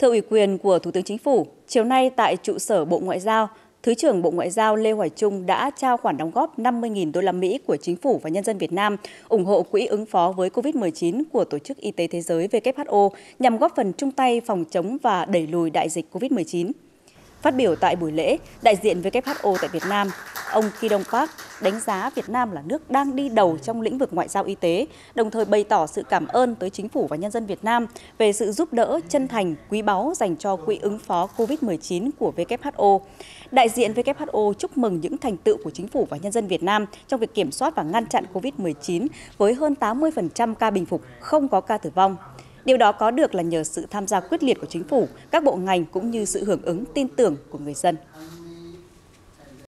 Thưa ủy quyền của Thủ tướng Chính phủ, chiều nay tại trụ sở Bộ Ngoại giao, Thứ trưởng Bộ Ngoại giao Lê Hoài Trung đã trao khoản đóng góp 50.000 đô la Mỹ của Chính phủ và nhân dân Việt Nam ủng hộ quỹ ứng phó với COVID-19 của Tổ chức Y tế Thế giới WHO nhằm góp phần chung tay phòng chống và đẩy lùi đại dịch COVID-19. Phát biểu tại buổi lễ, đại diện WHO tại Việt Nam, ông Ki Dong Park đánh giá Việt Nam là nước đang đi đầu trong lĩnh vực ngoại giao y tế, đồng thời bày tỏ sự cảm ơn tới Chính phủ và nhân dân Việt Nam về sự giúp đỡ chân thành, quý báu dành cho Quỹ ứng phó COVID-19 của WHO. Đại diện WHO chúc mừng những thành tựu của Chính phủ và nhân dân Việt Nam trong việc kiểm soát và ngăn chặn COVID-19 với hơn 80% ca bình phục, không có ca tử vong. Điều đó có được là nhờ sự tham gia quyết liệt của Chính phủ, các bộ ngành cũng như sự hưởng ứng tin tưởng của người dân.